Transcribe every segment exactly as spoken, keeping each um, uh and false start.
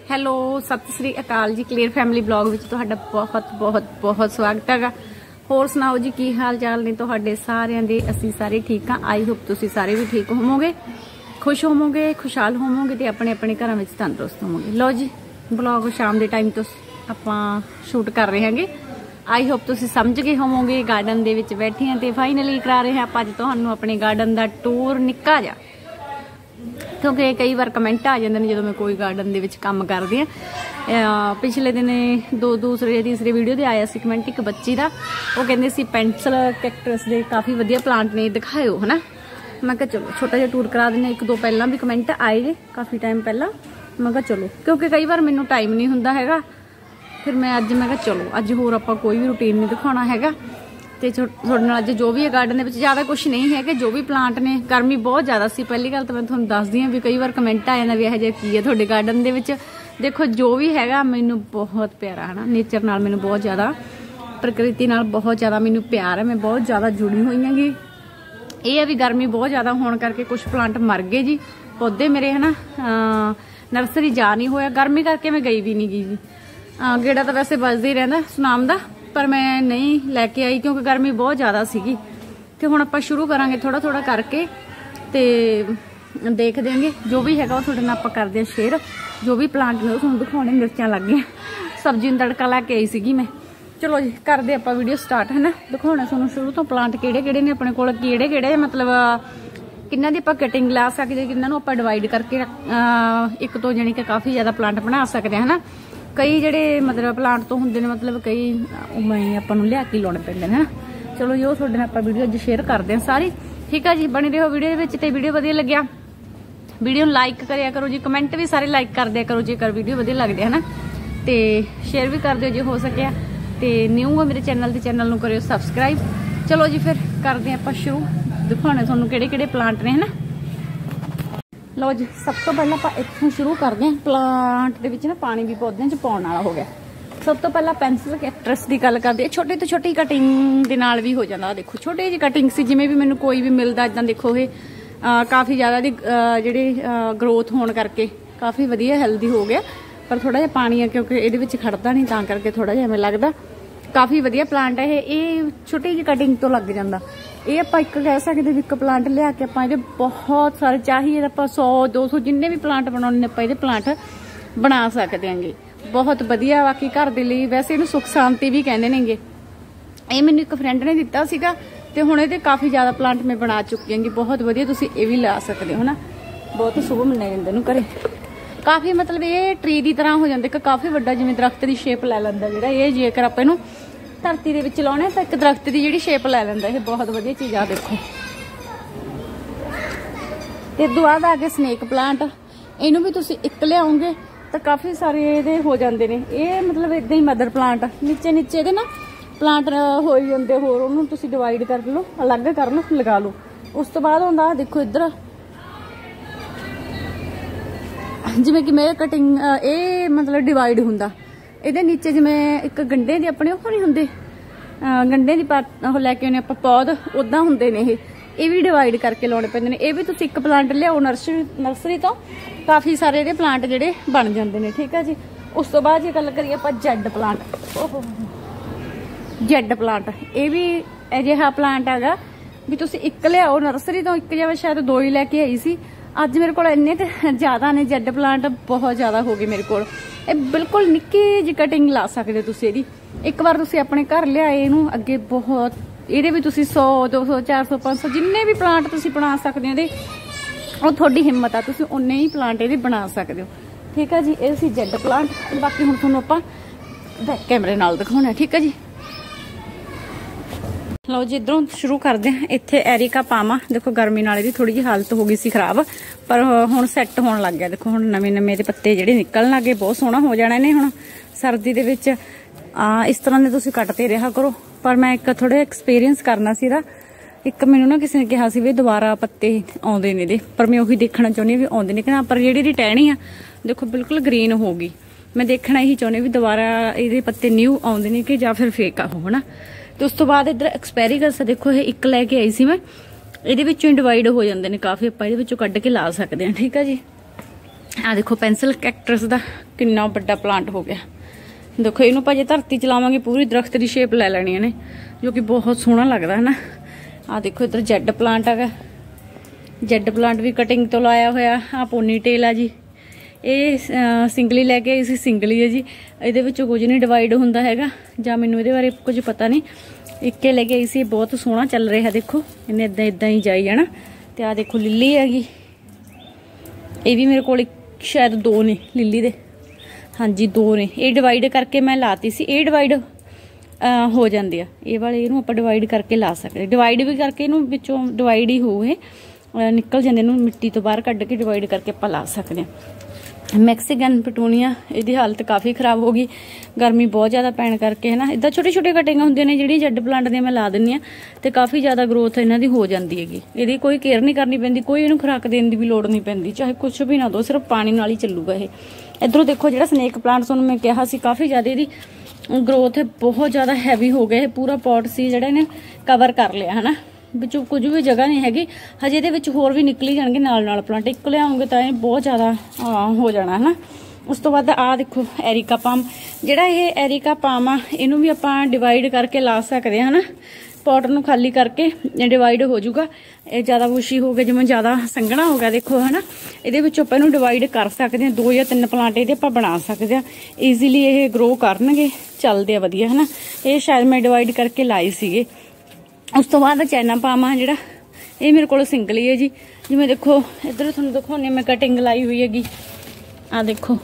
Hello Sat Sri ਅਕਾਲ ਜੀ। Clear family blog ਵਿੱਚ ਤੁਹਾਡਾ ਬਹੁਤ ਬਹੁਤ ਬਹੁਤ ਸਵਾਗਤ ਹੈਗਾ। ਹੋਰ ਸੁਣਾਓ ਜੀ, ਕੀ ਹਾਲ ਚਾਲ ਨੇ ਤੁਹਾਡੇ ਸਾਰਿਆਂ ਦੇ? ਅਸੀਂ ਸਾਰੇ ਠੀਕ ਹਾਂ। ਆਈ ਹੋਪ ਤੁਸੀਂ ਸਾਰੇ ਵੀ ਠੀਕ ਹੋਵੋਗੇ, ਖੁਸ਼ ਹੋਵੋਗੇ, ਖੁਸ਼ਹਾਲ ਹੋਵੋਗੇ ਤੇ ਆਪਣੇ ਆਪਣੇ ਘਰਾਂ ਵਿੱਚ ਤੰਦਰੁਸਤ ਹੋਵੋਗੇ। ਲਓ ਜੀ, ਬਲੌਗ ਸ਼ਾਮ ਦੇ ਟਾਈਮ ਤੋਂ ਆਪਾਂ ਸ਼ੂਟ ਕਰ ਰਹੇ ਹਾਂਗੇ। ਆਈ ਹੋਪ ਤੁਸੀਂ ਸਮਝ ਗਏ ਹੋਵੋਗੇ। ਗਾਰਡਨ ਦੇ ਵਿੱਚ ਬੈਠੇ ਹਾਂ ਤੇ ਫਾਈਨਲੀ ਕਰਾ ਰਹੇ ਹਾਂ ਆਪਾਂ ਅੱਜ ਤੁਹਾਨੂੰ ਆਪਣੇ ਗਾਰਡਨ ਦਾ ਟੂਰ ਨਿੱਕਾ ਜਿਹਾ, ਕਿਉਂਕਿ ਕਈ ਵਾਰ ਕਮੈਂਟ ਆ ਜਾਂਦੇ ਨੇ ਜਦੋਂ ਮੈਂ ਕੋਈ ਗਾਰਡਨ ਦੇ ਵਿੱਚ ਕੰਮ ਕਰਦੀ ਹਾਂ। ਪਿਛਲੇ ਦਿਨੇ ਦੋ ਦੂਸਰੇ ਤੀਸਰੇ ਵੀਡੀਓ ਤੇ ਆਇਆ ਸੀ ਕਮੈਂਟ ਇੱਕ ਬੱਚੀ ਦਾ, ਉਹ ਕਹਿੰਦੇ ਸੀ ਪੈਂਸਲ ਕੈਕਟਸ ਦੇ ਕਾਫੀ ਵਧੀਆ ਪਲਾਂਟ ਨੇ, ਦਿਖਾਇਓ ਹਨਾ। ਮੈਂ ਕਿਹਾ ਚਲੋ ਛੋਟਾ ਜਿਹਾ ਟੂਰ ਕਰਾ ਦਿੰਦੇ। ਇੱਕ ਦੋ ਪਹਿਲਾਂ ਵੀ ਕਮੈਂਟ ਆਏ ਜੇ ਕਾਫੀ ਟਾਈਮ ਪਹਿਲਾਂ। ਮੈਂ ਕਿਹਾ ਚਲੋ, ਕਿਉਂਕਿ ਕਈ ਵਾਰ ਮੈਨੂੰ ਟਾਈਮ ਨਹੀਂ ਹੁੰਦਾ ਹੈਗਾ, ਫਿਰ ਮੈਂ ਅੱਜ ਮੈਂ ਕਿਹਾ ਚਲੋ ਅੱਜ ਹੋਰ ਆਪਾਂ ਕੋਈ ਵੀ ਰੂਟੀਨ ਨਹੀਂ ਦਿਖਾਉਣਾ ਹੈਗਾ ਤੇ ਤੁਹਾਡੇ ਨਾਲ ਅੱਜ ਜੋ ਵੀ ਹੈ ਗਾਰਡਨ ਦੇ ਵਿੱਚ ਜ਼ਿਆਦਾ ਕੁਝ ਨਹੀਂ ਹੈਗਾ। ਜੋ ਵੀ ਪਲਾਂਟ ਨੇ, ਗਰਮੀ ਬਹੁਤ ਜ਼ਿਆਦਾ ਸੀ। ਪਹਿਲੀ ਗੱਲ ਤਾਂ ਮੈਂ ਤੁਹਾਨੂੰ ਦੱਸਦੀ ਹਾਂ ਵੀ ਕਈ ਵਾਰ ਕਮੈਂਟ ਆ ਜਾਂਦਾ ਵੀ ਇਹੋ ਜਿਹਾ ਕੀ ਹੈ ਤੁਹਾਡੇ ਗਾਰਡਨ ਦੇ ਵਿੱਚ। ਦੇਖੋ ਜੋ ਵੀ ਹੈਗਾ ਮੈਨੂੰ ਬਹੁਤ ਪਿਆਰਾ ਹੈ ਨਾ, ਨੇਚਰ ਨਾਲ ਮੈਨੂੰ ਬਹੁਤ ਜ਼ਿਆਦਾ, ਪ੍ਰਕਿਰਤੀ ਨਾਲ ਬਹੁਤ ਜ਼ਿਆਦਾ ਮੈਨੂੰ ਪਿਆਰ ਹੈ। ਮੈਂ ਬਹੁਤ ਜ਼ਿਆਦਾ ਜੁੜੀ ਹੋਈ ਹੈਗੀ। ਇਹ ਹੈ ਵੀ ਗਰਮੀ ਬਹੁਤ ਜ਼ਿਆਦਾ ਹੋਣ ਕਰਕੇ ਕੁਝ ਪਲਾਂਟ ਮਰ ਗਏ ਜੀ, ਪੌਦੇ ਮੇਰੇ ਹੈ ਨਾ। ਨਰਸਰੀ ਜਾ ਨਹੀਂ ਹੋਇਆ, ਗਰਮੀ ਕਰਕੇ ਮੈਂ ਗਈ ਵੀ ਨਹੀਂ ਗਈ ਜੀ। ਗੇੜਾ ਤਾਂ ਵੈਸੇ ਵੱਜਦਾ ਹੀ ਰਹਿੰਦਾ ਸੁਨਾਮ ਦਾ, ਪਰ ਮੈਂ ਨਹੀਂ ਲੈ ਕੇ ਆਈ ਕਿਉਂਕਿ ਗਰਮੀ ਬਹੁਤ ਜ਼ਿਆਦਾ ਸੀਗੀ। ਤੇ ਹੁਣ ਆਪਾਂ ਸ਼ੁਰੂ ਕਰਾਂਗੇ ਥੋੜਾ ਥੋੜਾ ਕਰਕੇ ਤੇ ਦੇਖ ਦੇਂਗੇ ਜੋ ਵੀ ਹੈਗਾ ਉਹ ਤੁਹਾਡੇ ਨਾਲ ਆਪਾਂ ਕਰਦੇ ਹਾਂ ਸ਼ੇਅਰ। ਜੋ ਵੀ ਪਲਾਂਟ ਨੇ ਉਹ ਤੁਹਾਨੂੰ ਦਿਖਾਉਣੇ। ਮਿਰਚਾਂ ਲੱਗ ਗਈਆਂ, ਸਬਜ਼ੀ ਨੂੰ ਤੜਕਾ ਲਾ ਕੇ ਆਈ ਸੀਗੀ ਮੈਂ। ਚਲੋ ਜੀ ਕਰਦੇ ਆਪਾਂ ਵੀਡੀਓ ਸਟਾਰਟ ਹੈ ਨਾ। ਦਿਖਾਉਣਾ ਤੁਹਾਨੂੰ ਸ਼ੁਰੂ ਤੋਂ ਪਲਾਂਟ ਕਿਹੜੇ ਕਿਹੜੇ ਨੇ ਆਪਣੇ ਕੋਲ, ਕਿਹੜੇ ਕਿਹੜੇ ਮਤਲਬ ਕਿੰਨਾਂ ਦੀ ਆਪਾਂ ਕਟਿੰਗ ਲਾ ਸਕਦੇ, ਕਿੰਨਾਂ ਨੂੰ ਆਪਾਂ ਡਿਵਾਈਡ ਕਰਕੇ ਇੱਕ ਤੋਂ ਜਾਣੀ ਕਿ ਕਾਫੀ ਜ਼ਿਆਦਾ ਪਲਾਂਟ ਬਣਾ ਸਕਦੇ ਹਾਂ ਨਾ। ਕਈ ਜਿਹੜੇ ਮਤਲਬ ਪਲਾਂਟ ਤੋਂ ਹੁੰਦੇ ਨੇ, ਮਤਲਬ ਕਈ ਉਵੇਂ ਆਪਾਂ ਨੂੰ ਲਿਆ ਕੇ ਲਾਉਣੇ ਪੈਂਦੇ ਨੇ। ਚਲੋ ਜੀ ਉਹ ਤੁਹਾਡੇ ਨਾਲ ਆਪਾਂ ਵੀਡੀਓ ਅੱਜ ਸ਼ੇਅਰ ਕਰਦੇ ਹਾਂ ਸਾਰੀ, ਠੀਕ ਆ ਜੀ। ਬਣੇ ਰਹੋ ਵੀਡੀਓ ਦੇ ਵਿੱਚ। ਤੇ ਵੀਡੀਓ ਵਧੀਆ ਲੱਗਿਆ ਵੀਡੀਓ ਨੂੰ ਲਾਈਕ ਕਰਿਆ ਕਰੋ ਜੀ, ਕਮੈਂਟ ਵੀ ਸਾਰੇ ਲਾਈਕ ਕਰ ਦਿਆ ਕਰੋ ਜੇਕਰ ਵੀਡੀਓ ਵਧੀਆ ਲੱਗਦੇ ਹੈ ਨਾ, ਤੇ ਸ਼ੇਅਰ ਵੀ ਕਰ ਦਿਓ ਜੇ ਹੋ ਸਕਿਆ। ਤੇ ਨਿਊ ਆ ਮੇਰੇ ਚੈਨਲ ਤੇ ਚੈਨਲ ਨੂੰ ਕਰਿਓ ਸਬਸਕ੍ਰਾਈਬ। ਚਲੋ ਜੀ ਫਿਰ ਕਰਦੇ ਹਾਂ ਆਪਾਂ ਸ਼ੁਰੂ। ਦਿਖਾਉਣੇ ਤੁਹਾਨੂੰ ਕਿਹੜੇ ਕਿਹੜੇ ਪਲਾਂਟ ਨੇ ਹੈ ਨਾ। ਲਓ ਜੀ, ਸਭ ਤੋਂ ਪਹਿਲਾਂ ਆਪਾਂ ਇੱਥੋਂ ਸ਼ੁਰੂ ਕਰਦੇ ਹਾਂ। ਪਲਾਂਟ ਦੇ ਵਿੱਚ ਨਾ ਪਾਣੀ ਵੀ ਪੌਦਿਆਂ 'ਚ ਪਾਉਣ ਵਾਲਾ ਹੋ ਗਿਆ। ਸਭ ਤੋਂ ਪਹਿਲਾਂ ਪੈਂਸਲ ਕੈਕਟਸ ਦੀ ਗੱਲ ਕਰਦੇ ਹਾਂ। ਛੋਟੇ ਤੋਂ ਛੋਟੀ ਕਟਿੰਗ ਦੇ ਨਾਲ ਵੀ ਹੋ ਜਾਂਦਾ। ਦੇਖੋ ਛੋਟੀ ਜਿਹੀ ਕਟਿੰਗ ਸੀ, ਜਿਵੇਂ ਵੀ ਮੈਨੂੰ ਕੋਈ ਵੀ ਮਿਲਦਾ ਇੱਦਾਂ। ਦੇਖੋ ਇਹ ਕਾਫੀ ਜ਼ਿਆਦਾ ਦੀ ਜਿਹੜੀ ਗਰੋਥ ਹੋਣ ਕਰਕੇ ਕਾਫੀ ਵਧੀਆ ਹੈਲਦੀ ਹੋ ਗਿਆ, ਪਰ ਥੋੜਾ ਜਿਹਾ ਪਾਣੀ ਆ ਕਿਉਂਕਿ ਇਹਦੇ ਵਿੱਚ ਖੜਦਾ ਨਹੀਂ, ਤਾਂ ਕਰਕੇ ਥੋੜਾ ਜਿਹਾ ਐਵੇਂ ਲੱਗਦਾ। ਕਾਫੀ ਵਧੀਆ ਪਲਾਂਟ ਹੈ ਇਹ। ਇਹ ਛੋਟੀ ਜਿਹੀ ਕਟਿੰਗ ਤੋਂ ਲੱਗ ਜਾਂਦਾ। ਇਹ ਆਪਾਂ ਇੱਕ ਕਹਿ ਸਕਦੇ ਵੀ ਇੱਕ ਪਲਾਂਟ ਲਿਆ ਕੇ ਆਪਾਂ ਇਹਦੇ ਬਹੁਤ ਸਾਰੇ, ਚਾਹੀਏ ਆਪਾਂ ਸੌ ਦੋ ਸੌ ਜਿੰਨੇ ਵੀ ਪਲਾਂਟ ਬਣਾਉਣੇ ਨੇ ਆਪਾਂ ਇਹਦੇ ਪਲਾਂਟ ਬਣਾ ਸਕਦੇ ਆਂਗੇ। ਬਹੁਤ ਵਧੀਆ ਬਾਕੀ ਘਰ ਦੇ ਲਈ। ਵੈਸੇ ਇਹਨੂੰ ਸੁੱਖ ਸ਼ਾਂਤੀ ਵੀ ਕਹਿੰਦੇ ਨੇਗੇ। ਇਹ ਮੈਨੂੰ ਇੱਕ ਫਰੈਂਡ ਨੇ ਦਿੱਤਾ ਸੀਗਾ ਤੇ ਹੁਣ ਇਹਦੇ ਕਾਫੀ ਜ਼ਿਆਦਾ ਪਲਾਂਟ ਮੈਂ ਬਣਾ ਚੁੱਕੀ ਆਂਗੀ। ਬਹੁਤ ਵਧੀਆ, ਤੁਸੀਂ ਇਹ ਵੀ ਲਾ ਸਕਦੇ ਹੋ ਨਾ। ਬਹੁਤ ਸ਼ੁਭ ਮੰਨਿਆ ਜਾਂਦਾ ਇਹਨੂੰ ਘਰੇ। ਕਾਫੀ ਮਤਲਬ ਇਹ ਟਰੀ ਦੀ ਤਰ੍ਹਾਂ ਹੋ ਜਾਂਦਾ, ਇੱਕ ਕਾਫੀ ਵੱਡਾ ਜਿਵੇਂ ਦਰਖਤ ਦੀ ਸ਼ੇਪ ਲੈ ਲੈਂਦਾ ਜਿਹੜਾ ਇਹ। ਜੇਕਰ ਆਪਾਂ ਇਹਨੂੰ ਧਰਤੀ ਦੇ ਵਿੱਚ ਲਾਉਣੇ ਤਾਂ ਇੱਕ ਦਰਖਤ ਦੀ ਜਿਹੜੀ ਸ਼ੇਪ ਲੈ ਲੈਂਦਾ ਇਹ। ਬਹੁਤ ਵਧੀਆ ਚੀਜ਼ ਆ ਦੇਖੋ। ਤੇ ਦੁਆਰਾ ਆ ਕੇ ਸਨੇਕ ਪਲਾਂਟ, ਇਹਨੂੰ ਵੀ ਤੁਸੀਂ ਇੱਕ ਲਿਆਓਗੇ ਤਾਂ ਕਾਫੀ ਸਾਰੇ ਇਹਦੇ ਹੋ ਜਾਂਦੇ ਨੇ। ਇਹ ਮਤਲਬ ਇਦਾਂ ਹੀ ਮਦਰ ਪਲਾਂਟ ਨੀਚੇ ਨੀਚੇ ਇਹਦੇ ਨਾ ਪਲਾਂਟ ਹੋ ਜਾਂਦੇ ਹੋਰ, ਉਹਨੂੰ ਤੁਸੀਂ ਡਿਵਾਈਡ ਕਰ ਲਓ, ਅਲੱਗ ਕਰ ਲਓ, ਲਗਾ ਲਓ। ਉਸ ਤੋਂ ਬਾਅਦ ਹੁੰਦਾ ਦੇਖੋ ਇੱਧਰ ਜਿਵੇਂ ਕਿ ਮੇਰੇ ਕਟਿੰਗ ਇਹ ਮਤਲਬ ਡਿਵਾਈਡ ਹੁੰਦਾ। ਇਹਦੇ ਨੀਚੇ ਜਿਵੇਂ ਇੱਕ ਗੰਢੇ ਦੀ ਆਪਣੇ ਉਹ ਨਹੀਂ ਹੁੰਦੇ, ਗੰਢੇ ਦੀ ਪੱਤ ਉਹ ਲੈ ਕੇ ਆਉਣੇ ਆਪਾਂ ਪੌਦ, ਉਦਾਂ ਹੁੰਦੇ ਨੇ ਇਹ। ਇਹ ਵੀ ਡਿਵਾਈਡ ਕਰਕੇ ਲਾਉਣੇ ਪੈਂਦੇ ਨੇ। ਇਹ ਵੀ ਤੁਸੀਂ ਇੱਕ ਪਲਾਂਟ ਲਿਆਓ ਨਰਸਰੀ ਨਰਸਰੀ ਤੋਂ, ਕਾਫੀ ਸਾਰੇ ਇਹਦੇ ਪਲਾਂਟ ਜਿਹੜੇ ਬਣ ਜਾਂਦੇ ਨੇ, ਠੀਕ ਆ ਜੀ। ਉਸ ਤੋਂ ਬਾਅਦ ਜੇ ਗੱਲ ਕਰੀਏ ਆਪਾਂ ਜੈਡ ਪਲਾਂਟ, ਓਹੋ ਜੈਡ ਪਲਾਂਟ, ਇਹ ਵੀ ਅਜਿਹਾ ਪਲਾਂਟ ਹੈਗਾ ਵੀ ਤੁਸੀਂ ਇੱਕ ਲਿਆਓ ਨਰਸਰੀ ਤੋਂ। ਇੱਕ ਜਾਂ ਸ਼ਾਇਦ ਦੋ ਹੀ ਲੈ ਕੇ ਆਈ ਸੀ। ਅੱਜ ਮੇਰੇ ਕੋਲ ਇੰਨੇ ਤੇ ਜ਼ਿਆਦਾ ਨੇ ਜੈਡ ਪਲਾਂਟ, ਬਹੁਤ ਜ਼ਿਆਦਾ ਹੋ ਗਏ ਮੇਰੇ ਕੋਲ। ਇਹ ਬਿਲਕੁਲ ਨਿੱਕੀ ਜਿਹੀ ਕਟਿੰਗ ਲਾ ਸਕਦੇ ਤੁਸੀਂ ਇਹਦੀ। ਇੱਕ ਵਾਰ ਤੁਸੀਂ ਆਪਣੇ ਘਰ ਲਿਆਏ ਇਹਨੂੰ, ਅੱਗੇ ਬਹੁਤ ਇਹਦੇ ਵੀ ਤੁਸੀਂ ਸੌ ਦੋ ਸੌ ਚਾਰ ਸੌ ਪੰਜ ਸੌ ਜਿੰਨੇ ਵੀ ਪਲਾਂਟ ਤੁਸੀਂ ਬਣਾ ਸਕਦੇ ਹੋ ਇਹਦੇ, ਉਹ ਤੁਹਾਡੀ ਹਿੰਮਤ ਆ, ਤੁਸੀਂ ਉਨੇ ਹੀ ਪਲਾਂਟ ਇਹਦੇ ਬਣਾ ਸਕਦੇ ਹੋ, ਠੀਕ ਆ ਜੀ। ਇਹ ਸੀ ਜੈਡ ਪਲਾਂਟ। ਬਾਕੀ ਹੁਣ ਤੁਹਾਨੂੰ ਆਪਾਂ ਬੈਕ ਕੈਮਰੇ ਨਾਲ ਦਿਖਾਉਣਾ, ਠੀਕ ਆ ਜੀ। ਲਓ ਜੀ, ਇੱਧਰੋਂ ਸ਼ੁਰੂ ਕਰਦੇ ਹਾਂ। ਇੱਥੇ ਐਰੀਕਾ ਪਾਮਾ, ਦੇਖੋ ਗਰਮੀ ਨਾਲ ਇਹਦੀ ਥੋੜੀ ਜਿਹੀ ਹਾਲਤ ਹੋ ਗਈ ਸੀ ਖਰਾਬ, ਪਰ ਹੁਣ ਸੈੱਟ ਹੋਣ ਲੱਗ ਗਿਆ। ਦੇਖੋ ਹੁਣ ਨਵੇਂ ਨਵੇਂ ਇਹਦੇ ਪੱਤੇ ਜਿਹੜੇ ਨਿਕਲਣ ਲੱਗ ਗਏ, ਬਹੁਤ ਸੋਹਣਾ ਹੋ ਜਾਣਾ ਇਹਨੇ ਹੁਣ ਸਰਦੀ ਦੇ ਵਿੱਚ। ਆ ਇਸ ਤਰ੍ਹਾਂ ਦੇ ਤੁਸੀਂ ਕੱਟਦੇ ਰਿਹਾ ਕਰੋ। ਪਰ ਮੈਂ ਇੱਕ ਥੋੜਾ ਐਕਸਪੀਰੀਅੰਸ ਕਰਨਾ ਸੀ ਇਹਦਾ। ਇੱਕ ਮੈਨੂੰ ਨਾ ਕਿਸੇ ਨੇ ਕਿਹਾ ਸੀ ਵੀ ਦੁਬਾਰਾ ਪੱਤੇ ਆਉਂਦੇ ਨੇ ਇਹਦੇ, ਪਰ ਮੈਂ ਉਹੀ ਦੇਖਣਾ ਚਾਹੁੰਦੀ ਵੀ ਆਉਂਦੇ ਨੇ ਕਿ ਨਾ। ਪਰ ਜਿਹੜੀ ਇਹਦੀ ਟਹਿਣੀ ਆ ਦੇਖੋ ਬਿਲਕੁਲ ਗ੍ਰੀਨ ਹੋ ਗਈ। ਮੈਂ ਦੇਖਣਾ ਇਹੀ ਚਾਹੁੰਦੀ ਵੀ ਦੁਬਾਰਾ ਇਹਦੇ ਪੱਤੇ ਨਿਊ ਆਉਂਦੇ ਨੇ ਕਿ ਜਾਂ ਫਿਰ ਫੇਕ ਆ ਉਹ, ਹਨਾ। ਤੇ ਉਸ ਤੋਂ ਬਾਅਦ ਇੱਧਰ ਐਕਸਪੈਰੀਗਲਸ ਦੇਖੋ, ਇਹ ਇੱਕ ਲੈ ਕੇ ਆਈ ਸੀ ਮੈਂ। ਇਹਦੇ ਵਿੱਚੋਂ ਡਿਵਾਈਡ ਹੋ ਜਾਂਦੇ ਨੇ ਕਾਫੀ, ਆਪਾਂ ਇਹਦੇ ਵਿੱਚੋਂ ਕੱਢ ਕੇ ਲਾ ਸਕਦੇ ਹਾਂ, ਠੀਕ ਆ ਜੀ। आ देखो पेंसिल कैक्टस का कितना बड़ा प्लांट हो गया। देखो इनू भाजे धरती च लावांगे पूरी दरख्त की शेप लै लैनी ने, जो कि बहुत सोहना लगता है ना। आ देखो इधर जैड प्लांट है, जैड प्लांट भी कटिंग तो लाया होया। आ पोनी टेल है जी, ये सिंगली लैके आई सी, सिंगली है जी। ये कुछ नहीं डिवाइड होंदा हैगा, जां मैनूं इहदे बारे कुछ पता नहीं। इक्के लैके आई सी, बहुत सोहना चल रहा है। देखो इन्हें इदां इदां ही जाई जाना। ते आ देखो लिली हैगी, ये भी मेरे कोल शायद दो ने लिली दे, हाँ जी दो ने। ये डिवाइड करके मैं लाती सी, ये डिवाइड हो जाती है। ये वाले इनू आप डिवाइड करके ला सकते, डिवाइड भी करके इनू विचों डिवाइड ही होए निकल जाते, इनू मिट्टी तो बाहर कढ़ के डिवाइड करके आप ला सकते हैं। मैक्सीकन पिटूनिया, इसकी हालत काफ़ी खराब हो गई, गर्मी बहुत ज़्यादा पैण करके है ना। इदा छोटे छोटे कटिंग होंगे ने जी जैड प्लांट दी मैं ला दिंदी हाँ, तो काफ़ी ज़्यादा ग्रोथ इन्हां दी हो जाती हैगी। ये कोई केयर नहीं करनी पैंदी, कोई इनू खुराक देने की भी लोड़ नहीं पैंदी, चाहे कुछ भी ना दो, सिर्फ पानी नाल ही चलूगा ये। इधरों देखो जो स्नेक प्लांट तुहानूं मैं कहा सी, काफ़ी ज़्यादा इहदी ग्रोथ है, बहुत ज़्यादा हैवी हो गया। पूरा पॉट सी जिहड़ा इहने कवर कर लिया है ना, विचों कुछ भी जगह नहीं हैगी। हजे ये होर भी निकली जाएंगे नाल नाल प्लांट, एक लियाओगे तो बहुत ज़्यादा हो जाना है ना। उस तो बाद आ देखो एरिका पाम, जिहड़ा ये एरिका पाम आ इनू भी आपां डिवाइड करके ला सकते हैं ना। पॉट नूं खाली करके डिवाइड हो जाऊगा। ये ज़्यादा बुशी हो गया, जिवें ज़्यादा संघना हो गया देखो है ना, ये आपां इनू डिवाइड कर सकते हैं। दो या तीन प्लांट ये आपां बना सकते हैं ईजीली, ये ग्रो करनगे, चलते वधिया है ना। ये शायद मैं डिवाइड करके लाई सीगे। उस तो बाद चाइना पाम आ जिहड़ा, ये मेरे को सिंगल ही है जी। जिवें देखो इधर तुहानूं दिखाउने मैं कटिंग लाई हुई हैगी। आ देखो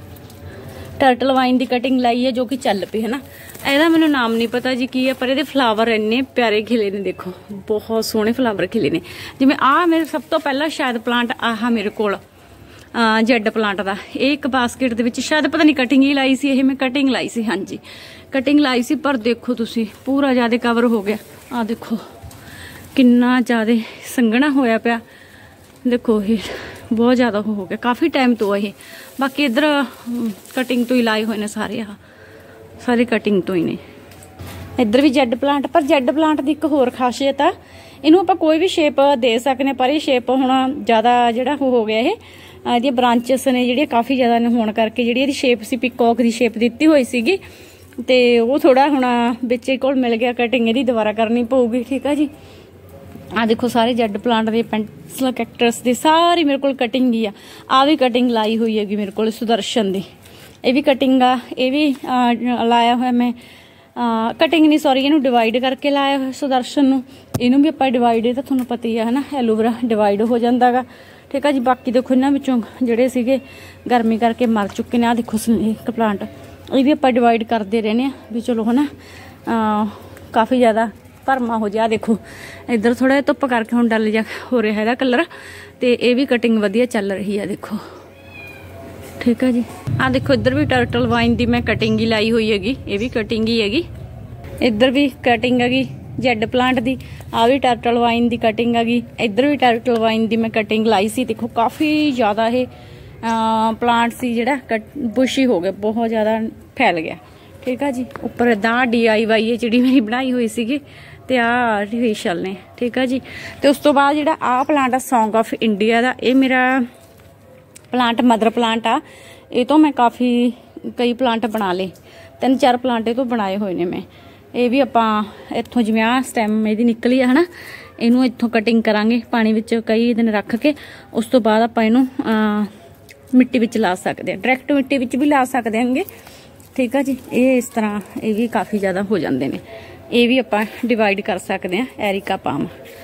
टर्टल वाइन की कटिंग लाई है, जो कि चल पई है ना। ਇਹਦਾ ਮੈਨੂੰ नाम नहीं पता जी की है, पर ये फ्लावर इन्ने प्यारे खिले ने, देखो बहुत सोहने फ्लावर खिले ने। जिवें आ मेरे सब तो पहला शायद प्लांट आह मेरे कोल जैड प्लांट का, एक बास्केट दे विच शायद पता नहीं कटिंग ही लाई सी, ये मैं कटिंग लाई सी, हाँ जी कटिंग लाई सी। पर देखो तुसी पूरा ज़्यादा कवर हो गया। आ देखो कितना ज़्यादा संघना होया पिया, देखो ये बहुत ज़्यादा हो गया, काफ़ी टाइम तो है। बाकी इधर कटिंग तो ही लाए हुए ने सारे, आ सारे कटिंग तो ही ने। इधर भी जैड प्लांट, पर जैड प्लांट की एक होर खासियत आ, इनू आप कोई भी शेप दे सकते, पर ये शेप हुण ज़्यादा जिहड़ा हो गया है, इहदी ब्रांचेस ने जिहड़ियां काफ़ी ज़्यादा होने करके जिहड़ी इहदी शेप सी पिकॉक की शेप दी हुई सीगी, ते वो थोड़ा हुण विच कोल मिल गया, कटिंग इहदी दोबारा करनी पऊगी। ठीक है जी। आ देखो सारे जैड प्लांट के पेंसिल कैक्टस की सारी मेरे को कटिंग ही आ। आ भी कटिंग लाई हुई हैगी मेरे को सुदर्शन की, ये भी कटिंग आ, ये भी आ, लाया हुआ मैं आ, कटिंग नहीं सॉरी इनू डिवाइड करके लाया हुआ सुदर्शन नूं। इनू भी आपां डिवाइड, ये तो तुहानूं पता ही है ना, एलोवेरा डिवाइड हो जाता गा। ठीक है जी। बाकी देखो इन्हां विचों जिहड़े सीगे गर्मी करके मर चुके ने। आ देखो स्नेक प्लांट, ये भी आपां डिवाइड करते रहने आ भी चलो है ना, काफ़ी ज़्यादा भरमा हो जा। देखो इधर थोड़ा धुप करके हुण डल जा हो रहा है कलर, तो ये भी कटिंग वधिया चल रही है देखो। ठीक है जी। आ देखो इधर भी टर्टल वाइन की मैं कटिंग ही लाई हुई हैगी, ये भी कटिंग ही हैगी। इधर भी कटिंग हैगी जैड प्लांट की, आ भी टर्टल वाइन की कटिंग हैगी। इधर भी टर्टल वाइन की मैं कटिंग लाई सी। देखो काफ़ी ज़्यादा ये प्लांट सी जिहड़ा कट बुशी हो गया, बहुत ज़्यादा फैल गया। ठीक है जी। उपर इदा डी आई वाई है जिहड़ी मेरी बनाई हुई सीगी, ते आ आर्टिफिशियल ने। ठीक है जी। तो उस तो बाद जिहड़ा आ प्लांट आ सॉन्ग ऑफ इंडिया का, ये मेरा प्लांट मदर प्लांट आ। ये तो मैं काफ़ी कई प्लांट बना ले, तीन चार प्लांट तो बनाए हुए ने मैं। ये भी आपां इत्थों जिवें आ स्टैम इहदी निकली है ना, इनू इत्थों कटिंग करांगे पानी विच कई दिन रख के। उस तो बाद आपां इनू मिट्टी विच ला सकते हैं, डायरैक्ट मिट्टी विच भी ला सकते हैं। ठीक है जी। ये इस तरह ये भी काफ़ी ज़्यादा हो जाते हैं, ये भी आपां डिवाइड कर सकते हैं। एरिका पाम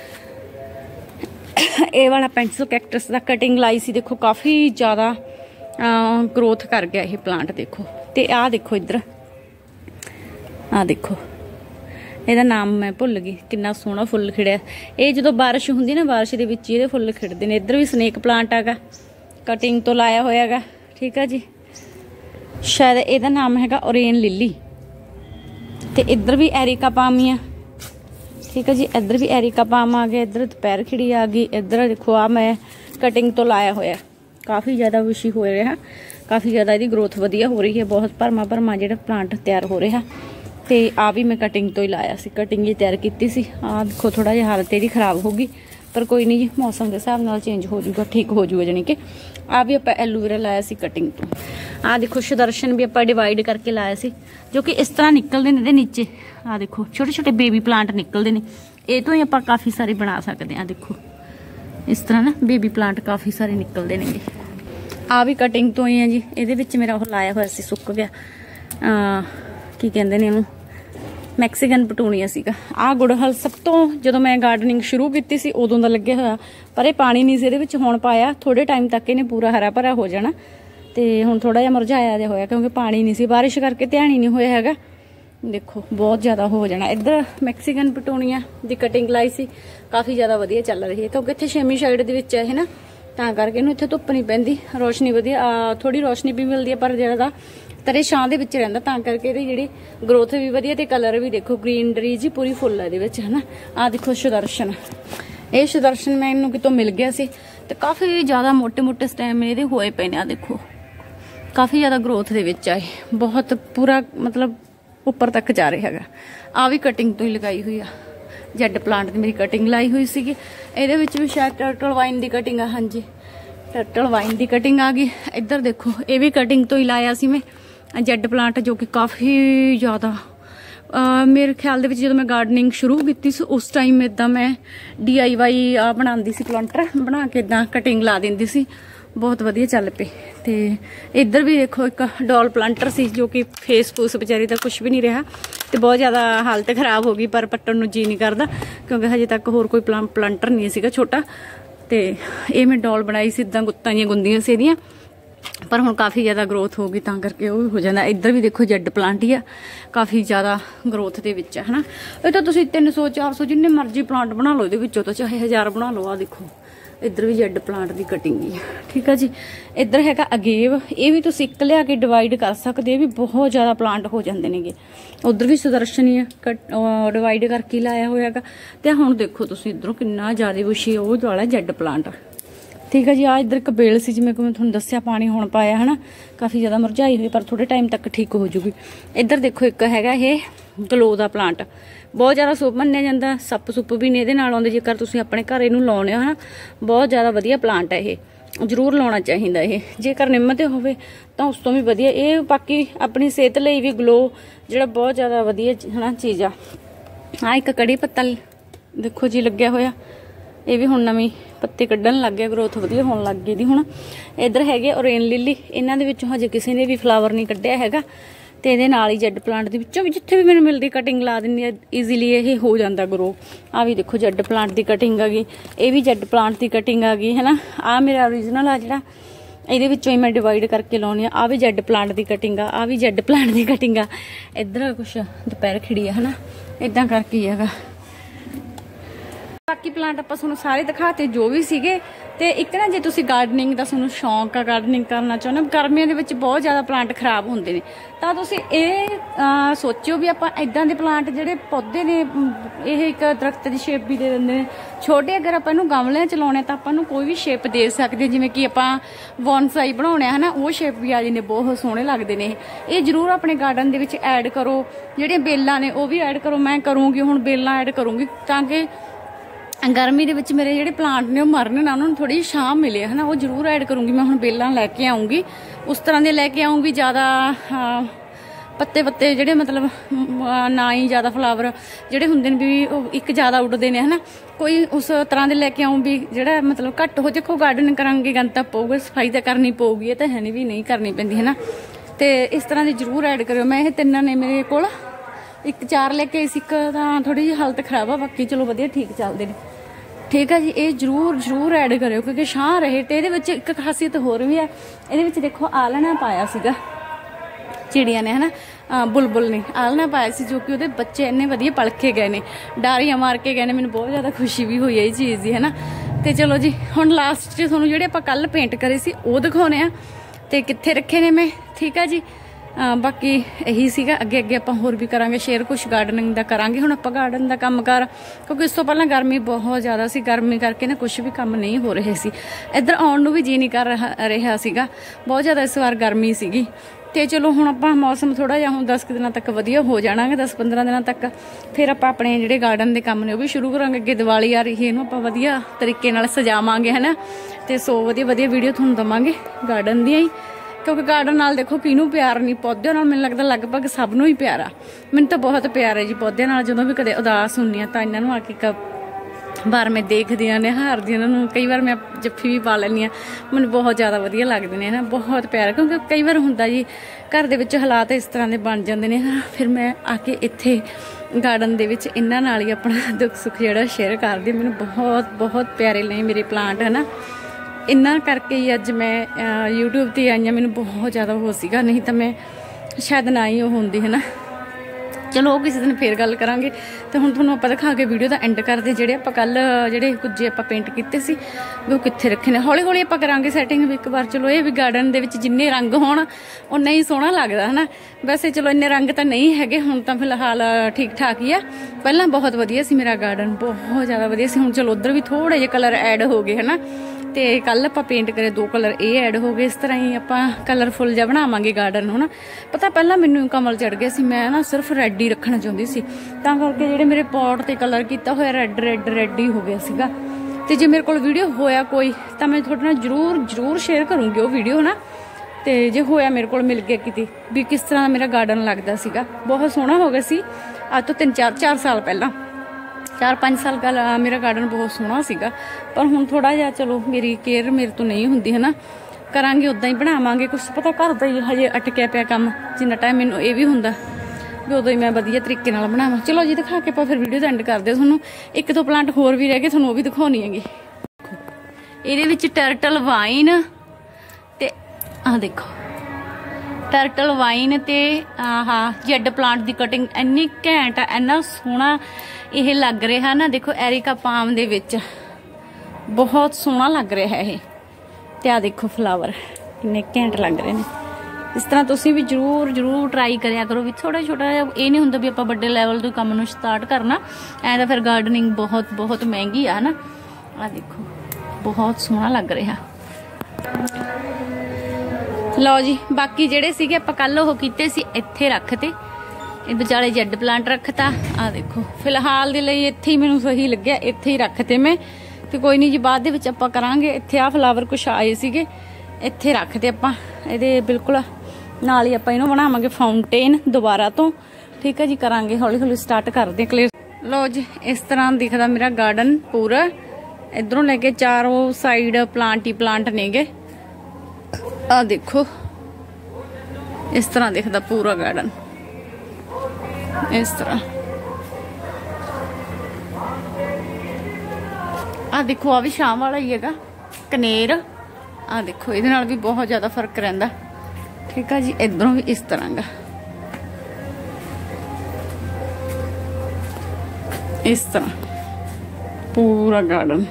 ये वाला पेंसिल कैक्टस का कटिंग लाई सी, देखो काफ़ी ज़्यादा ग्रोथ कर गया ये प्लांट। देखो तो आ देखो इधर, आ देखो ਇਹਦਾ नाम मैं भुल गई, कितना सोहना फुल खिड़िया। ये जो बारिश होंगी ना, बारिश के विच ये फुल खिड़ते हैं। इधर भी स्नेक प्लांट हैगा, कटिंग तो लाया होया गा। ठीक है जी। शायद ਇਹਦਾ नाम हैगा ओरेन लिली। तो इधर भी एरिका पाम ही आ। ठीक है जी। इधर भी एरिका पाम आ गया, इधर दोपहर खिड़ी आ गई। इधर देखो आ मैं कटिंग तो लाया होया, काफ़ी ज़्यादा विशी हो रहा, काफ़ी ज़्यादा इसकी ग्रोथ वधिया हो रही है, बहुत भरमा भरमा जो प्लांट तैयार हो रहा। तो आ भी मैं कटिंग तो ही लाया सी, कटिंग ही तैयार की सी। आ देखो थोड़ा जिहा हालत इसकी खराब होगी, पर कोई नहीं जी, मौसम के हिसाब नाल चेंज हो जाऊगा, ठीक हो जाऊगा। जानी कि आ भी आप एलोवेरा लाया सी कटिंग तो। आ देखो सुदर्शन भी आप डिवाइड करके लाया सी, जो कि इस तरह निकलते हैं नीचे। आ देखो छोटे छोटे बेबी प्लांट निकलते हैं, ये तो ही आप काफ़ी सारे बना सकते हैं। देखो इस तरह ना बेबी प्लांट काफ़ी सारे निकलते हैं। आ भी कटिंग तो ही है जी। ये मेरा वो लाया हुआ सी सुक गया, की कहते हैं इहनूं मैक्सीकन पटूनिया सीगा। आ गुड़हल सब तो जो मैं गार्डनिंग शुरू की सी उदों का लगे हुआ, पर यह पानी नहीं से ये हुण पाया। थोड़े टाइम तक इन्हें पूरा हरा भरा हो जाना, तो हुण थोड़ा जिहा मुरझाया जिहा होया क्योंकि पानी नहीं सी, बारिश करके ध्यान ही नहीं होया हैगा। देखो बहुत ज़्यादा हो जाना। इधर मैक्सीकन पटूनिया की कटिंग लाई सी, काफ़ी ज़्यादा वधिया चल रही है क्योंकि इत्थे छेवीं साइड दे विच है ना, तां करके इहनूं इत्थे धुप्प नहीं पैंदी, रोशनी वधिया थोड़ी रोशनी भी मिलती है, पर ज़्यादा तरे छां दे विच रहिंदा, तां करके इहदी जिहड़ी ग्रोथ भी वधिया ते कलर भी देखो ग्रीनरी जी पूरी फुल है इहदे विच है ना। आ देखो सुदर्शन, ये सुदर्शन मैनूं कितों मिल गया सी ते काफ़ी ज़्यादा मोटे मोटे स्टैम इहदे होए पए ने। आ देखो काफ़ी ज़्यादा ग्रोथ दे विच है, बहुत पूरा मतलब उपर तक जा रहा है। आ भी कटिंग तो ही लगाई हुई आ, जैड प्लांट की मेरी कटिंग लाई हुई सी। ये भी शायद टर्टल वाइन की कटिंग आ, हाँ जी टर्टल वाइन की कटिंग आ गई। इधर देखो ये भी कटिंग तो ही लाया सी मैं जैड प्लांट, जो कि काफ़ी ज़्यादा मेरे ख्याल दे विच जो मैं गार्डनिंग शुरू की उस टाइम इदा मैं डी आई वाई आ बनाती सी, प्लांटर बना के इदा कटिंग ला देंदी सी, बहुत वधिया चल पे। तो इधर भी देखो एक डॉल प्लांटर सी, जो कि फेस फूस बेचारी का कुछ भी नहीं रहा, तो बहुत ज़्यादा हालत खराब हो गई, पर पट्टन नूं जी नहीं करता क्योंकि हजे तक होर कोई प्लां प्लांटर नहीं सीगा छोटा। तो ये मैं डॉल बनाई सी, इदा गुत्तां जिहियां गुंदियां सी इहदियां, पर हुण काफ़ी ज़्यादा ग्रोथ हो गई, तां करके वो भी हो जाता। इधर भी देखो जैड प्लांट ही आ, काफ़ी ज़्यादा ग्रोथ दे विच है है ना। ये तो तुसीं तीन सौ चार सौ जिन्ने मर्जी प्लांट बना लो, इहदे विचों तो चाहे हज़ार बना लो। आ देखो इधर भी जैड प्लांट की कटिंग ही है, ठीक है जी। इधर है अगेव, ये भी तुसीं इक लिया के डिवाइड कर सकते, ये भी बहुत ज़्यादा प्लांट हो जाते हैं। उधर भी सुदर्शन ही है, कट डिवाइड करके लाया होया है। तो हुण देखो तुसीं इधरों कितना ज़्यादा बुशी वो वाला जैड प्लांट, ठीक है जी। आ इधर कबेल सी, जिवें कि मैं तुहानूं दस्सिया पानी हुण पाया है ना, काफ़ी ज़्यादा मुरझाई हुई, पर थोड़े टाइम तक ठीक हो जूगी। इधर देखो एक हैगा ये गलो का प्लांट, बहुत ज़्यादा शुभ मन्निया जाता, सप्प सुप भी नहीं इहदे नाल आउंदे, जेकर तुसीं अपने घर इहनूं लाउने हो ना, बहुत ज़्यादा वधिया प्लांट है ये, जरूर लाउणा चाहिदा। ये जेकर निम्म ते होवे तां उस तों भी वधिया। ये बाकी अपनी सेहत लई भी ग्लो जिहड़ा बहुत ज़्यादा वधिया है ना चीज़ आ। आ एक कड़ी पत्ता देखो जी लग्या होया, ये भी हुण नवीं पत्ते कड्ढण लग गया, ग्रोथ वधिया होण लग गई दी हुण। इधर हैगे ओरेन लिली, इन्हां दे विचों हजे किसी ने भी फ्लावर नहीं कड्ढिया हैगा, ते इहदे नाल ही जैड प्लांट दे विचों भी जिथे भी मैनूं मिलदी कटिंग ला दिंदी है, ईजीली ये हो जाता ग्रो। आ भी देखो जैड प्लांट की कटिंग आ गई, ये भी जैड प्लांट की कटिंग आ गई है ना। आ मेरा ओरिजिनल आ जिहड़ा, इहदे विचों ही मैं डिवाइड करके लाउणी आ। आ भी जैड प्लांट की कटिंग आ, आ भी जैड प्लांट की कटिंग आ। इधर कुछ दुपहर खिड़ी है ना, इदां करके ही हैगा। बाकी प्लांट आप तुहानूं सारे दिखाते जो भी सीगे। ते एक ना जे तुसीं गार्डनिंग दा तुहानूं शौक आ, गार्डनिंग करना चाहुंदे हो, गर्मियों दे विच बहुत ज़्यादा प्लांट खराब होंदे ने, तां तुसीं इह सोचिओ भी आपां इदां दे प्लांट जिहड़े पौधे ने, इह एक दरख्त दी शेप भी दे दिंदे ने छोटे। अगर आपां इहनूं गमलिਆਂ 'ਚ लाउणे तां आपां नूं कोई भी शेप दे सकदे, जिवें कि आपां बॉन्साई बनाउणे है ना, वो शेप भी आ जांदे, बहुत सोहणे लगदे ने। ये जरूर अपने गार्डन दे विच ऐड करो, जिहड़े बेलां ने वो भी ऐड करो। मैं करूँगी हुण बेलां ऐड करूँगी, तां कि गर्मी के मेरे जोड़े प्लांट ने मरने ना, उन्होंने थोड़ी छां मिले है ना, वो जरूर ऐड करूँगी। मैं हुण बेलां लैके आऊँगी, उस तरह के लैके आऊँगी, ज़्यादा पत्ते पत्ते जोड़े मतलब ना ही ज़्यादा फ्लावर जोड़े होंगे भी एक ज़्यादा उड़ते हैं है ना, कोई उस तरह के लैके आऊँ भी जोड़ा मतलब घट हो। देखो गार्डन करांगे गंद पऊगा, सफाई तो करनी पऊगी, ये तो है नहीं भी नहीं करनी पैंदी है ना। तो इस तरह की जरूर ऐड करो। मैं ये तिना ने मेरे को एक चार लेके आई सी, एक थोड़ी जी हालत खराब आ, बाकी चलो वधिया ठीक चलते हैं, ठीक है जी। ये जरूर जरूर ऐड करो क्योंकि छां रहे। तो ये एक खासियत होर भी है, ये देखो आलना पाया सीगा चिड़िया ने है ना, बुलबुल ने आलना पाया सी, जो कि वो बच्चे इन्ने वधिया पलखे गए ने, डारियां मार के गए ने। मैनूं बहुत ज़्यादा खुशी भी हुई है इस चीज़ की है ना। तो चलो जी हुण लास्ट च तुहानूं जिहड़े आपां कल पेंट करे सी वो दिखाउने आ, ते कित्थे रखे ने मैं, ठीक है जी। बाकी यही सीगा अगे अगे आपां होर भी करांगे शेयर कुछ गार्डनिंग दा करांगे। हुण आपां गार्डन दा काम कर क्योंकि इस तो पहलां गर्मी बहुत ज़्यादा सी, गर्मी करके ना कुछ भी काम नहीं हो रहे सी, इधर आउण नूं भी जी नहीं कर रहा रहा सीगा, बहुत ज़्यादा इस बार गर्मी सीगी। तो चलो हुण आपां मौसम थोड़ा जिहा हुण दस दिनों तक वधिया हो जाना, दस पंद्रह दिनों तक फिर आपां अपने जिहड़े गार्डन के काम ने वो भी शुरू करांगे। अगे दिवाली आ रही है, इहनूं आपां वधिया तरीके नाल सजावांगे है ना, तो सो वधिया वधिया वीडियो तुहानूं दवांगे गार्डन दी ही, क्योंकि गार्डन नाल देखो किहनूं प्यार नहीं, पौधों नाल मैनूं लगदा लगभग सब नूं ही प्यार आ। मैनूं तो बहुत प्यार है जी पौधों नाल, जदों भी कदे उदास हुंदी आ तां इन्हां नूं आके एक बार मैं देखदी आ निहारदी इन्हां, कई बार मैं जफ्फी भी पा लैंदी आ, मैनूं बहुत ज़्यादा वधिया लगदे ने है ना, बहुत प्यार। क्योंकि कई बार हुंदा जी घर दे विच हालात इस तरह के बन जांदे ने, फिर मैं आके इत्थे गार्डन दे विच इन्हां नाल ही अपना दुख सुख जिहड़ा शेयर करदी। मैनूं बहुत बहुत प्यारे ने मेरे प्लांट है ना, इन्ना करके ही अज मैं यूट्यूब ते आई, मैनूं बहुत ज़्यादा हो सीगा, नहीं तो मैं शायद ना ही होंदी है ना। चलो किसी दिन फिर गल करांगे। तो हुण तुहानूं आपां दिखा के वीडियो दा एंड करदे, जिहड़े आपां कल जिहड़े कुझे आपां पेंट कीते सी वो कित्थे रखे ने, हौली हौली आपां करांगे सैटिंग भी एक बार। चलो ये भी गार्डन दे विच जिन्ने रंग होण उन्ना ही सोहना लगदा है ना। वैसे चलो इन्ने रंग तो नहीं हैगे, हुण तां फिलहाल ठीक ठाक ही आ, पहलां बहुत वधिया सी मेरा गार्डन, बहुत ज़्यादा वधिया सी। हुण चलो उधर भी थोड़े जे कलर ऐड हो गए है ना, तो कल आप पेंट करे दो कलर ये ऐड हो गए, इस तरह ही आप कलरफुल जहा बनावांगे गार्डन है ना। पता पहला मैनू कमल चढ़ गया सी, मैं ना सिर्फ रैड ही रखना चाहती सी, तां करके जिहड़े मेरे पॉट ते कलर किया होया रैड रैड रैड ही हो गया सीगा। ते जे मेरे कोल वीडियो होया कोई तो मैं तुहाडे नाल जरूर जरूर शेयर करूँगी वो वीडियो है ना। तो जे होया मेरे को मिल गया किते भी किस तरह मेरा गार्डन लगता सीगा, बहुत सोहना हो गया सी। अज तो तीन चार चार साल पहला चार पाँच साल का मेरा गार्डन बहुत सोहना सीगा, पर हुण थोड़ा जिहा चलो मेरी केयर मेरे तो नहीं हुंदी है ना, करांगे उदां ही बनावांगे। कुछ पता घर दा ही हजे अटकिया पिया काम, जिन्ना टाइम मैनूं ये भी हुंदा भी उदों ही मैं वधिया तरीके नाल बनावां। चलो जी दिखा के आपां फिर वीडियो दा एंड करदे। तुहानूं एक दो प्लांट होर भी रह गए, तुहानूं वो भी दिखाउणी हैगी। इहदे विच टर्टल वाइन ते आ देखो टर्टल वाइन ते आहा जेड प्लांट दी कटिंग इन्नी घैंट है, इन्ना सोहना यह लग रहा ना। देखो एरिका पाम दे विच बहुत सोहना लग रहा है। ते आ देखो फ्लावर किन्ने घैंट लग रहे हैं। इस तरह तुसीं भी जरूर जरूर ट्राई करिया करो भी, थोड़ा छोटा ये नहीं हुंदा भी आपां बड़े लैवल तो काम नूं स्टार्ट करना, ऐ तां फिर गार्डनिंग बहुत बहुत महंगी आ ना। आ देखो बहुत सोहना लग रहा। लो जी बाकी जेडे सीगे आपां कल ओह कीते सी इत्थे रखते, विचाले जैड प्लांट रखता। आ देखो फिलहाल दे लई इत्थे ही मैनूं सही लग्या, इत्थे ही रखते मैं। तो कोई नहीं जी बाद दे विच आपां करांगे। इत्थे आ फ्लावर कुछ आए सीगे, इत्थे रखते आपां इहदे बिल्कुल नाल ही आपां इहनूं बनावांगे फाउंटेन दोबारा तो। ठीक है जी, करांगे हौली हौली स्टार्ट करदे क्लियर। लो जी इस तरह दिखदा मेरा गार्डन पूरा, इधरों लेके चारों साइड प्लांट ही प्लांट नेगे। आ देखो इस तरह दिखदा पूरा गार्डन, इस तरह। आ देखो आ भी शाम वाला ही है कनेर। आ देखो इहदे नाल भी बहुत ज्यादा फर्क रहिंदा। ठीक है जी, इधरों भी इस तरह का इस तरह पूरा गार्डन।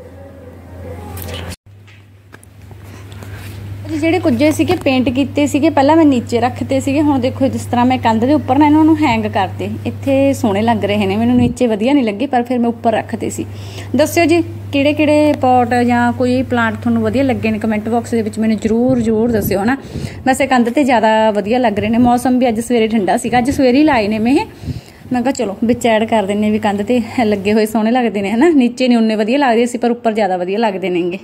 ਜਿਹੜੇ ਕੁਝੇ ਸੀਗੇ पेंट ਕੀਤੇ ਸੀਗੇ ਪਹਿਲਾਂ मैं नीचे रखते ਸੀਗੇ, ਹੁਣ देखो जिस तरह मैं कंध ਦੇ ਉੱਪਰ ना ਇਹਨਾਂ ਨੂੰ हैंग करते। ਇੱਥੇ ਸੋਹਣੇ ਲੱਗ ਰਹੇ ਨੇ, ਮੈਨੂੰ नीचे ਵਧੀਆ नहीं लगे पर फिर मैं ऊपर रखते सी। ਦੱਸਿਓ ਜੀ ਕਿਹੜੇ ਕਿਹੜੇ ਪੌਟ ਜਾਂ ਕੋਈ ਪਲਾਂਟ ਤੁਹਾਨੂੰ ਵਧੀਆ ਲੱਗੇ ਨੇ, ਕਮੈਂਟ ਬਾਕਸ ਦੇ ਵਿੱਚ ਮੈਨੂੰ ਜ਼ਰੂਰ ਜ਼ਰੂਰ ਦੱਸਿਓ ਹਨਾ। ਵੈਸੇ ਕੰਧ ਤੇ ਜ਼ਿਆਦਾ ਵਧੀਆ ਲੱਗ ਰਹੇ ਨੇ, ਮੌਸਮ ਵੀ ਅੱਜ ਸਵੇਰੇ ਠੰਡਾ ਸੀਗਾ, ਅੱਜ ਸਵੇਰੇ ਹੀ ਲਾਏ ਨੇ ਮੈਂ ਇਹ। मैं कहा चलो विच ऐड कर देने भी, कंध ते लगे हुए सोहने लगते हैं है ना। नीचे नहीं उन्ने वधिया लगदे सी पर उपर ज़्यादा वधिया लगदे नेगे।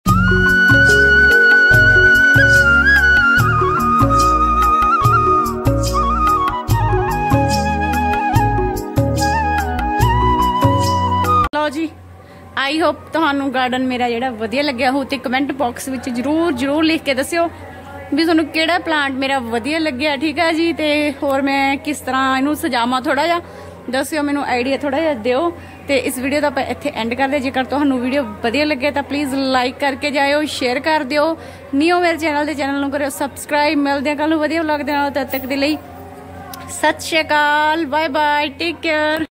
लो जी आई होप तुहानू गार्डन मेरा जिहड़ा वधिया लग्या हो, ते कमेंट बॉक्स विच जरूर जरूर लिख के दस्सिओ भी तुहानू किहड़ा प्लांट मेरा वधिया लग्या। ठीक है जी, ते होर मैं किस तरह इहनू सजावां थोड़ा जिहा दस्सिओ, मैनू आइडिया थोड़ा जिहा दिओ। ते इस वीडियो दा आपां इत्थे एंड करदे। जेकर तुहानू वीडियो वधिया लगे तो प्लीज़ लाइक करके जाओ, शेयर कर दिओ। न्यू मेरे चैनल दे चैनल नू करो सबसक्राइब। मिलदे हैं कल वधिया व्लॉग दे नाल, तद तक दे लई सत श्री अकाल, बाय बाय, टेक केयर।